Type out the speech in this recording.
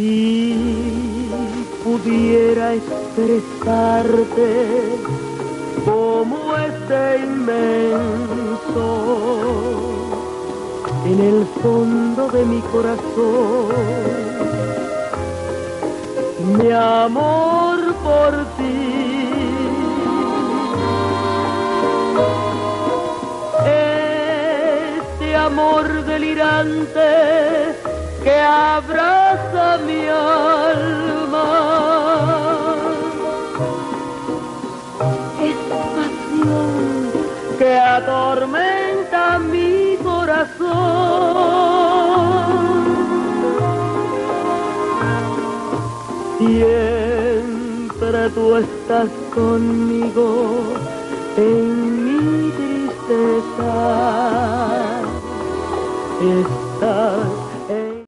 Si pudiera expresarte como este inmenso en el fondo de mi corazón, mi amor por ti, este amor delirante que abraza mi alma, es pasión que atormenta mi corazón. Siempre tú estás conmigo en mi tristeza, es